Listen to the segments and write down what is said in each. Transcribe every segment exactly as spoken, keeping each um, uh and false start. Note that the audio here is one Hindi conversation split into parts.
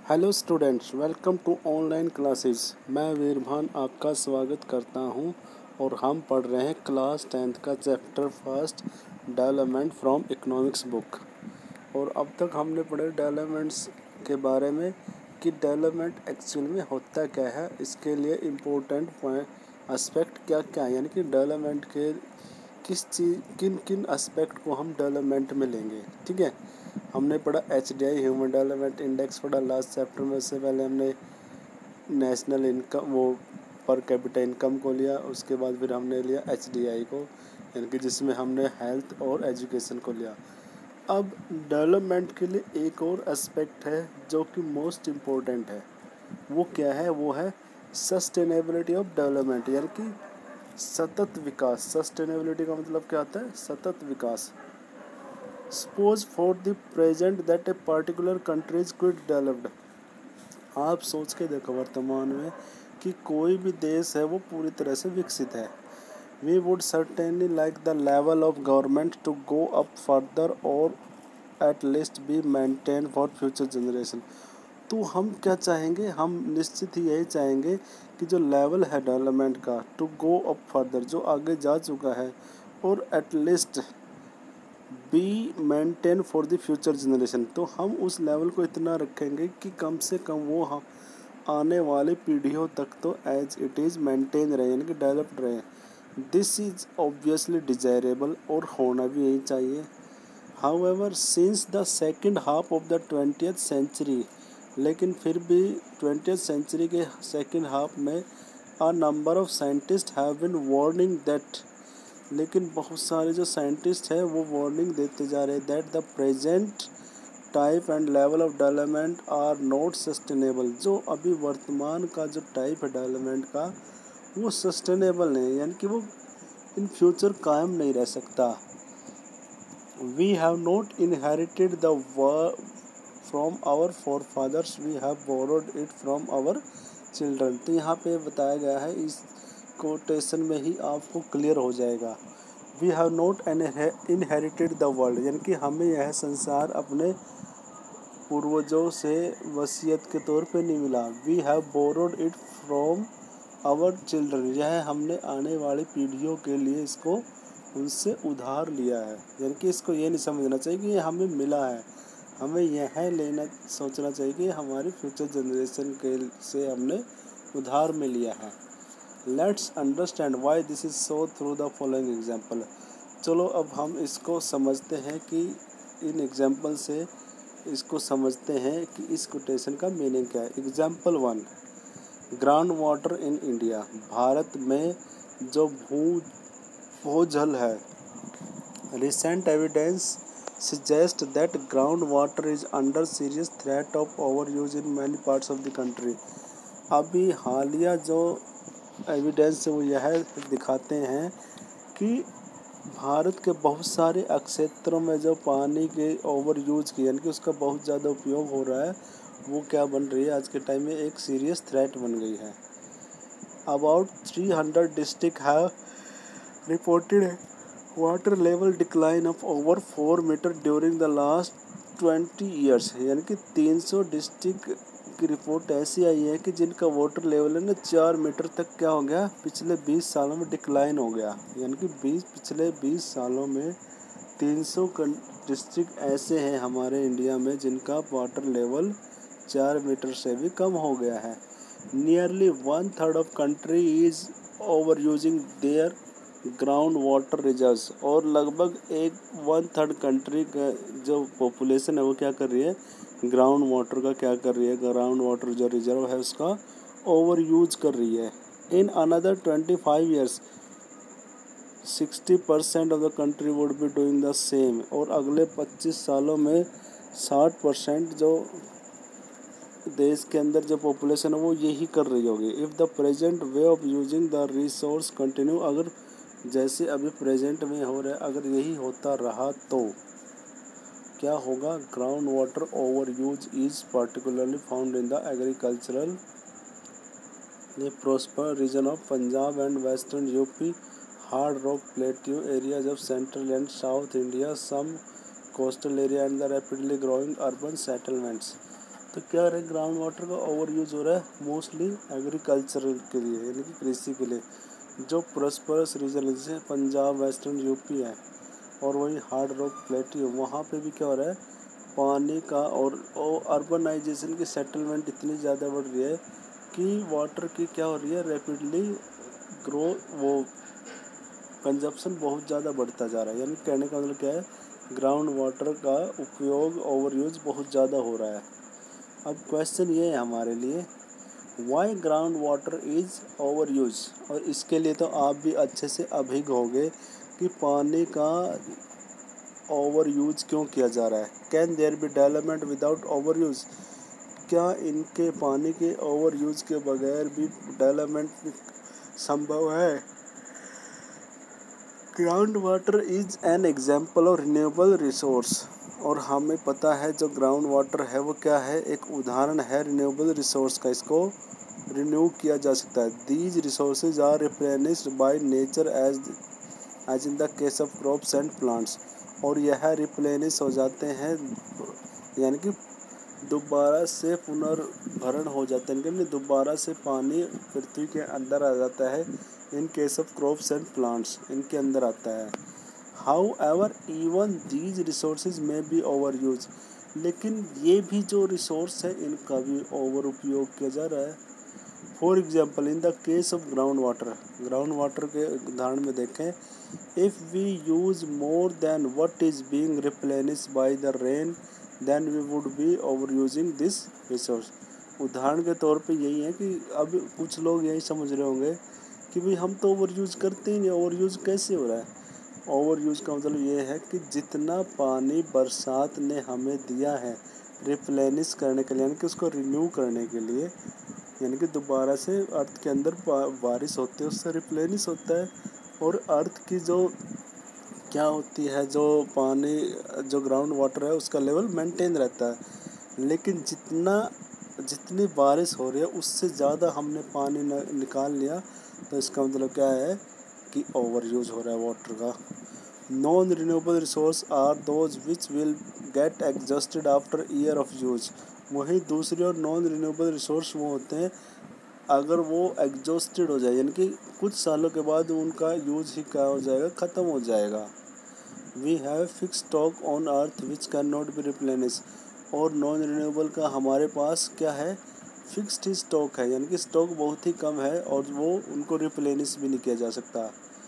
Hello students, welcome to online classes. मैं वीरभान आपका स्वागत करता हूं और हम पढ़ रहे हैं क्लास टेंथ का chapter first development from economics book. और अब तक हमने पढ़े डेवलपमेंट्स के बारे में कि डेवलपमेंट एक्चुअल में होता क्या है, इसके लिए इम्पोर्टेंट पॉइंट एस्पेक्ट क्या क्या है, यानी कि डेवलपमेंट के किस चीज़ किन किन एस्पेक्ट को हम डेवलपमेंट में लेंगे। ठीक है, हमने पढ़ा H D I human development index पढ़ा लास्ट चैप्टर में। उससे पहले हमने नेशनल इनकम वो पर कैपिटा इनकम को लिया, उसके बाद फिर हमने लिया एच डी आई को, यानी कि जिसमें हमने हेल्थ और एजुकेशन को लिया। अब डेवलपमेंट के लिए एक और एस्पेक्ट है जो कि मोस्ट इम्पोर्टेंट है। वो क्या है? वो है सस्टेनेबिलिटी ऑफ डेवलपमेंट, यानी कि सतत विकास। सस्टेनेबिलिटी का मतलब क्या होता है? सतत विकास। Suppose for the present that a particular country is quick developed. आप सोच के देखो वर्तमान में कि कोई भी देश है वो पूरी तरह से विकसित है। We would certainly like the level of government to go up further और at least be maintain for future generation. तो हम क्या चाहेंगे? हम निश्चित ही यही चाहेंगे कि जो लेवल है डेवलपमेंट का, टू गो अप फर्दर, जो आगे जा चुका है, और at least be maintain for the future generation, तो हम उस लेवल को इतना रखेंगे कि कम से कम वो हम आने वाली पीढ़ियों तक तो एज इट इज़ मेंटेन रहे, यानी कि डेवलप्ड रहे। दिस इज़ ऑब्वियसली डिजायरेबल, और होना भी यही चाहिए। However since the second half of the twentieth century, लेकिन फिर भी ट्वेंटियथ सेंचुरी के सेकेंड हाफ में a number of scientist have been warning that, लेकिन बहुत सारे जो साइंटिस्ट हैं वो वार्निंग देते जा रहे हैं that the present type and level of development are not sustainable. जो अभी वर्तमान का जो टाइप है डेवलपमेंट का, वो सस्टेनेबल नहीं, यानी कि वो इन फ्यूचर कायम नहीं रह सकता। We have not inherited the world from our forefathers, we have borrowed it from our children. तो यहाँ पे बताया गया है, इस कोटेशन में ही आपको क्लियर हो जाएगा। We have not inherited the world, यानी कि हमें यह संसार अपने पूर्वजों से वसीयत के तौर पे नहीं मिला। We have borrowed it from our children, यह हमने आने वाली पीढ़ियों के लिए इसको उनसे उधार लिया है। यानी कि इसको ये नहीं समझना चाहिए कि ये हमें मिला है, हमें यह लेना सोचना चाहिए कि हमारी फ्यूचर जनरेशन के से हमने उधार में लिया है। Let's understand why this is so through the following example. चलो अब हम इसको समझते हैं कि इन एग्जाम्पल से इसको समझते हैं कि इस कोटेशन का मीनिंग क्या है। Example one, ground water in India. भारत में जो भू भूजल है, recent evidence suggest that groundwater is under serious threat of overuse in many parts of the country। अभी हालिया जो एविडेंस है वो यह दिखाते हैं कि भारत के बहुत सारे क्षेत्रों में जो पानी के ओवर यूज की, यानी कि उसका बहुत ज़्यादा उपयोग हो रहा है, वो क्या बन रही है आज के टाइम में? एक सीरियस थ्रेट बन गई है। About three hundred district have reported water level decline of over four metre during the last twenty years, यानी कि तीन सौ डिस्ट्रिक्ट की रिपोर्ट ऐसी आई है कि जिनका वाटर लेवल है ना चार मीटर तक क्या हो गया, पिछले बीस सालों में डिक्लाइन हो गया। यानी कि बीस पिछले बीस सालों में तीन सौ डिस्ट्रिक्ट ऐसे हैं हमारे इंडिया में जिनका वाटर लेवल चार मीटर से भी कम हो गया है। Nearly one third of country is over using their ground water reserves, और लगभग एक वन थर्ड कंट्री का जो पॉपुलेशन है वो क्या कर रही है? ग्राउंड वाटर का क्या कर रही है? ग्राउंड वाटर जो रिजर्व है उसका ओवर यूज कर रही है। In another twenty five years sixty percent of the country would be doing the same, और अगले पच्चीस सालों में साठ परसेंट जो देश के अंदर जो पॉपुलेशन है वो यही कर रही होगी। If the present way of using the resource continue, अगर जैसे अभी प्रेजेंट में हो रहा है अगर यही होता रहा तो क्या होगा? Ground water over use is particularly found in the agriculturally prosper region of Punjab and western UP, hard rock plateau areas of central and south India, some coastal area and the rapidly growing urban settlements. तो क्या हो रहा है, ग्राउंड वाटर का ओवर यूज हो रहा है मोस्टली एग्रीकल्चर के लिए, यानी कि कृषि के लिए। जो प्रॉस्परस रीजन जैसे पंजाब, वेस्टर्न यूपी है और वही हार्ड रॉक प्लेटियो, वहाँ पे भी क्या हो रहा है, पानी का और, और अर्बनाइजेशन की सेटलमेंट इतनी ज़्यादा बढ़ रही है कि वाटर की क्या हो रही है, रैपिडली ग्रो, वो कंजप्शन बहुत ज़्यादा बढ़ता जा रहा है। यानी कहने का मतलब क्या है, ग्राउंड वाटर का उपयोग, ओवर यूज बहुत ज़्यादा हो रहा है। अब क्वेश्चन ये है हमारे लिए, why ground water is over use, और इसके लिए तो आप भी अच्छे से अभिज्ञ होंगे कि पानी का ओवर यूज क्यों किया जा रहा है। Can there be development without over use, क्या इनके पानी के ओवर यूज के बगैर भी डेवलपमेंट संभव है। Ground water is an example of renewable resource, और हमें पता है जो ग्राउंड वाटर है वो क्या है, एक उदाहरण है रिन्यूएबल रिसोर्स का, इसको रिन्यू किया जा सकता है। These resources are replenished by nature as as in the case of crops and plants, और यह रिप्लेनिश हो जाते हैं, यानी कि दोबारा से पुनर्भरण हो जाते हैं, यानी दोबारा से पानी पृथ्वी के अंदर आ जाता है। In case of crops and plants इनके अंदर आता है। However even these resources may be over use, लेकिन ये भी जो रिसोर्स है इनका भी ओवर उपयोग किया जा रहा है। For example in the case of ground water, ground water के उदाहरण में देखें, if we use more than what is being replenished by the rain then we would be over using this resource. उदाहरण के तौर पे यही है कि अब कुछ लोग यही समझ रहे होंगे कि भाई हम तो ओवर यूज़ करते ही नहीं, ओवर यूज़ कैसे हो रहा है। ओवर यूज़ का मतलब ये है कि जितना पानी बरसात ने हमें दिया है रिप्लेनिश करने के लिए, यानी कि उसको रिन्यू करने के लिए, यानी कि दोबारा से अर्थ के अंदर बारिश होती है उससे रिप्लेनिश होता है, और अर्थ की जो क्या होती है, जो पानी, जो ग्राउंड वाटर है उसका लेवल मेंटेन रहता है। लेकिन जितना जितनी बारिश हो रही है उससे ज़्यादा हमने पानी निकाल लिया, तो इसका मतलब क्या है कि ओवर यूज हो रहा है वाटर का। Non renewable resource are those which will get exhausted after year of use. वहीं दूसरी और नॉन रिन्यूएबल रिसोर्स वो होते हैं अगर वो एग्जॉस्टेड हो जाए, यानी कि कुछ सालों के बाद उनका यूज ही क्या हो जाएगा, ख़त्म हो जाएगा। We have fix stock on earth which can not be replenish, और नॉन रिन्यूएबल का हमारे पास क्या है, फिक्स्ड स्टॉक है, यानी कि स्टॉक बहुत ही कम है और वो उनको रिप्लेनिश भी नहीं किया जा सकता।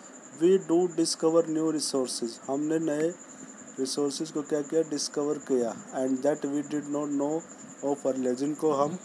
We do discover new resources, हमने नए रिसोर्सेज को क्या किया, डिस्कवर किया, and that we did not know of earlier, जिनको हम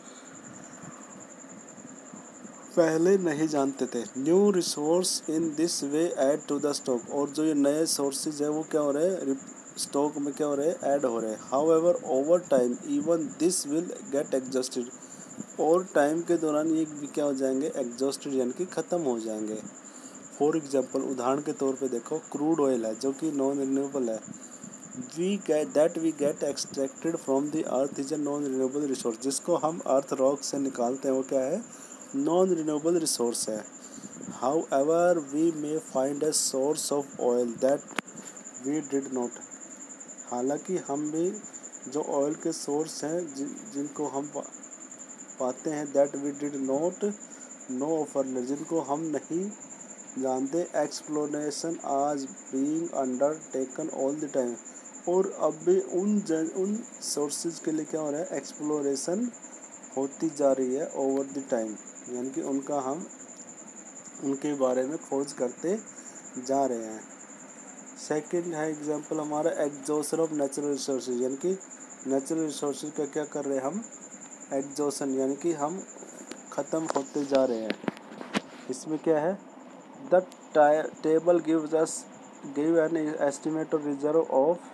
पहले नहीं जानते थे। New resource in this way add to the stock, और जो ये नए सोर्सेज है वो क्या हो रहे हैं, स्टॉक में क्या हो रहे हैं, ऐड हो रहे हैं। However over time even this will get exhausted, और टाइम के दौरान ये भी क्या हो जाएंगे, एग्जॉस्टेड, यानी कि ख़त्म हो जाएंगे। फॉर एग्जांपल उदाहरण के तौर पे देखो, क्रूड ऑयल है जो कि नॉन रिन्यूएबल है, we get that we get extracted from the earth is a non renewable resource, जिसको हम अर्थ रॉक से निकालते हैं वो क्या है, नॉन रिन्यूएबल रिसोर्स है। However we may find a source of oil that we did not, हालांकि हम भी जो ऑयल के सोर्स हैं जिन जिनको हम पाते हैं, that we did not know of earlier, जिनको हम नहीं जानते। Exploration is being undertaken all the time, और अब भी उन जन उन सोर्सेज के लिए क्या हो रहा है, एक्सप्लोरेशन होती जा रही है ओवर द टाइम, यानी कि उनका हम उनके बारे में खोज करते जा रहे हैं। सेकंड है एग्जांपल हमारा एग्जॉशन ऑफ नेचुरल रिसोर्सेज, यानी कि नेचुरल रिसोर्सेज का क्या कर रहे हैं हम, एग्जॉशन, यानी कि हम ख़त्म होते जा रहे हैं। इसमें क्या है, the table gives us give an estimate of reserve of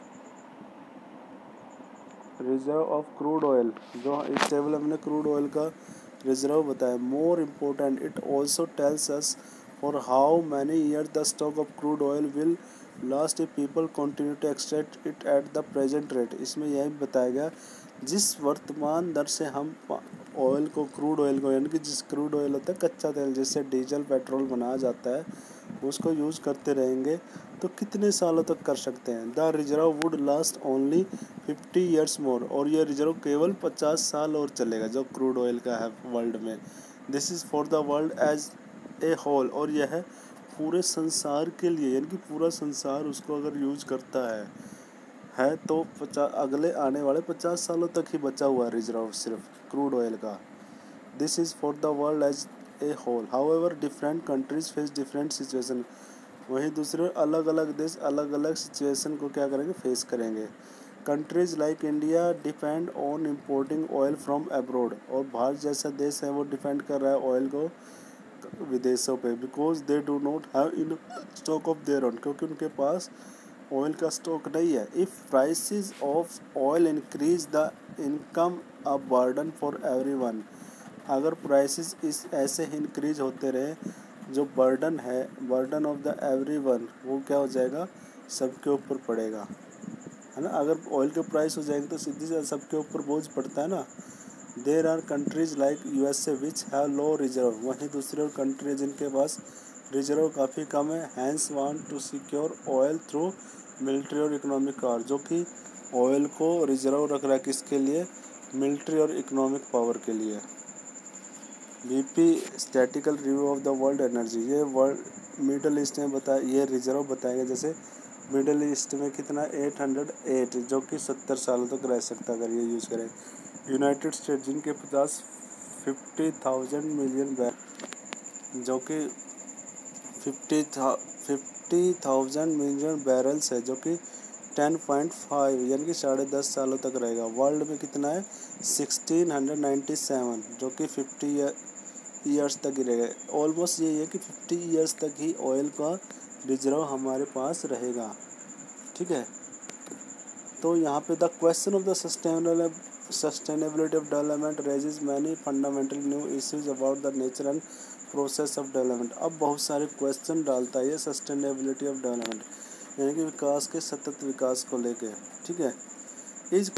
reserve of crude oil, जो इस टेबल में हमने क्रूड ऑयल का रिजर्व बताया। More important it also tells us for how many year the stock of crude oil will last if people continue to extract it at the present rate. इसमें यही बताया गया जिस वर्तमान दर से हम ऑयल को, क्रूड ऑयल को, यानी कि जिस क्रूड ऑयल होता है कच्चा तेल जिससे डीजल पेट्रोल बनाया जाता है, उसको यूज़ करते रहेंगे, तो कितने सालों तक कर सकते हैं। The reserve would last only fifty years more, और यह रिजर्व केवल पचास साल और चलेगा जो क्रूड ऑयल का है वर्ल्ड में। This is for the world as a whole, और यह है पूरे संसार के लिए, यानी कि पूरा संसार उसको अगर यूज करता है है तो पचास अगले आने वाले पचास सालों तक ही बचा हुआ है रिजर्व सिर्फ क्रूड ऑयल का। This is for the world as a whole, however different countries face different situation. वहीं दूसरे अलग अलग देश अलग अलग सिचुएशन को क्या करेंगे, फेस करेंगे। Countries like India depend on importing oil from abroad, और भारत जैसा देश है वो डिपेंड कर रहा है ऑयल को विदेशों पे, because they do not have in stock of their own, क्योंकि उनके पास ऑयल का स्टॉक नहीं है। If prices of oil increase the income a burden for everyone, अगर प्राइसेस इस ऐसे इंक्रीज होते रहे, जो बर्डन है, बर्डन ऑफ द एवरीवन, वो क्या हो जाएगा, सबके ऊपर पड़ेगा, है ना। अगर ऑयल के प्राइस हो जाएंगे तो सीधी से सबके ऊपर बोझ पड़ता है ना। There are countries like USA which have low reserve, वहीं दूसरे और कंट्री जिनके पास रिजर्व काफ़ी कम है, hence want to secure oil through military और इकोनॉमिक पावर, जो कि ऑयल को रिजर्व रख रहा है किसके लिए, मिलिट्री और इकोनॉमिक पावर के लिए। BP statistical review of the world energy, ये वर्ल्ड मिडल ईस्ट में बता ये रिजर्व बताएंगे। जैसे मिडल ईस्ट में कितना एट हंड्रेड एट, जो कि सत्तर सालों तक रह सकता है अगर ये यूज़ करें। यूनाइटेड स्टेट जिनके पचास फिफ्टी थाउजेंड मिलियन बैर जो कि फिफ्टी था फिफ्टी थाउजेंड मिलियन बैरल्स है, जो कि टेन पॉइंट फाइव यानी कि साढ़े दस सालों तक रहेगा। वर्ल्ड में कितना है, सिक्सटीन हंड्रेड नाइन्टी सेवन, जो कि फिफ्टी ईयर्स तक ही रहेगा। ऑलमोस्ट यही है कि फिफ्टी ईयर्स तक ही ऑयल का रिजर्व हमारे पास रहेगा, ठीक है। तो यहाँ पे the question of the sustainable sustainability of development raises many fundamental new issues about the nature and process of development. अब बहुत सारे क्वेश्चन डालता है ये सस्टेनेबिलिटी ऑफ डेवलपमेंट, यानी कि विकास के सतत विकास को लेके, ठीक है। Is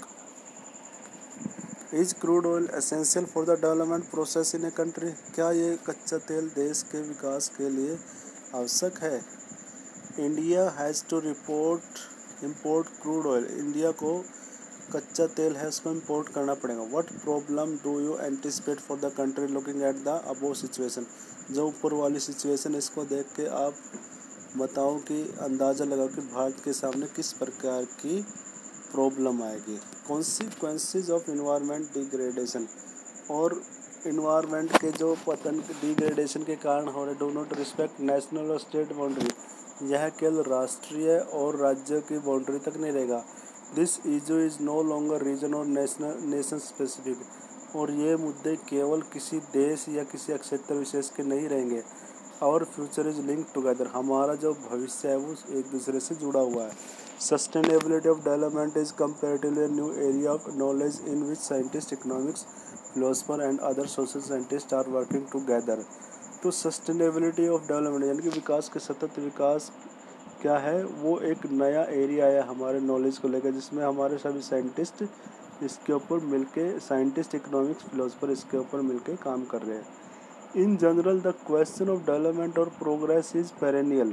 is crude oil essential for the development process in a country, क्या ये कच्चा तेल देश के विकास के लिए आवश्यक है। India has to report import crude oil, India को कच्चा तेल है उसको इम्पोर्ट करना पड़ेगा। What problem do you anticipate for the country looking at the above situation, जो ऊपर वाली सिचुएशन इसको देख के आप बताओ कि अंदाज़ा लगाओ कि भारत के सामने किस प्रकार की प्रॉब्लम आएगी। कॉन्सिक्वेंसेज ऑफ इन्वायरमेंट डिग्रेडेशन, और इन्वायरमेंट के जो पतन डिग्रेडेशन के कारण हो रहे, डू नॉट रिस्पेक्ट नेशनल और स्टेट बाउंड्री, यह केवल राष्ट्रीय और राज्य की बाउंड्री तक नहीं रहेगा। This issue is no longer region और नेशनल नेशन स्पेसिफिक, और ये मुद्दे केवल किसी देश या किसी क्षेत्र विशेष के नहीं रहेंगे। Our future is link together, हमारा जो भविष्य है वो एक दूसरे से जुड़ा हुआ है। Sustainability of development is comparatively new area of knowledge in which scientist, economics, philosopher and other social scientist are working together. तो सस्टेनेबिलिटी ऑफ डेवलपमेंट यानी कि विकास के सतत विकास क्या है, वो एक नया एरिया है हमारे नॉलेज को लेकर, जिसमें हमारे सभी साइंटिस्ट इसके ऊपर मिलके, साइंटिस्ट, इकोनॉमिक्स, फिलोसफर इसके ऊपर मिलके काम कर रहे हैं। In general the question of development और प्रोग्रेस इज पेरेनियल,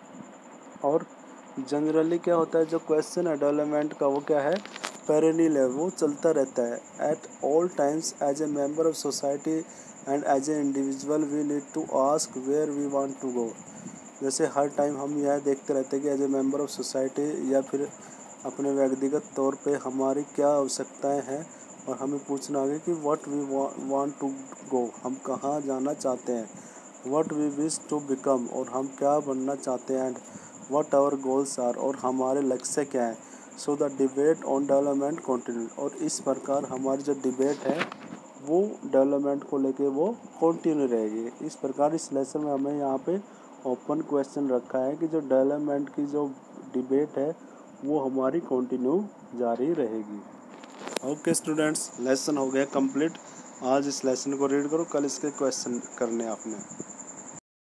और जनरली क्या होता है जो क्वेश्चन है डेवलपमेंट का वो क्या है, पेरेनियल है, वो चलता रहता है। At all times as a member of society and as a individual we need to ask where we want to go, जैसे हर टाइम हम यह देखते रहते हैं कि as a member of society या फिर अपने व्यक्तिगत तौर पे हमारी क्या आवश्यकताएं हैं, और हमें पूछना होगा कि what we want to go, हम कहाँ जाना चाहते हैं। What we wish to become, और हम क्या बनना चाहते हैं। And what our goals are, और हमारे लक्ष्य क्या है। So the debate on development continue, और इस प्रकार हमारी जो डिबेट है वो डेवलपमेंट को लेके वो कंटिन्यू रहेगी। इस प्रकार इस लेसन में हमें यहाँ पे ओपन क्वेश्चन रखा है कि जो डेवलपमेंट की जो डिबेट है वो हमारी कंटिन्यू जारी रहेगी। ओके स्टूडेंट्स, लेसन हो गया कंप्लीट। आज इस लेसन को रीड करो, कल इसके क्वेश्चन करने आपने।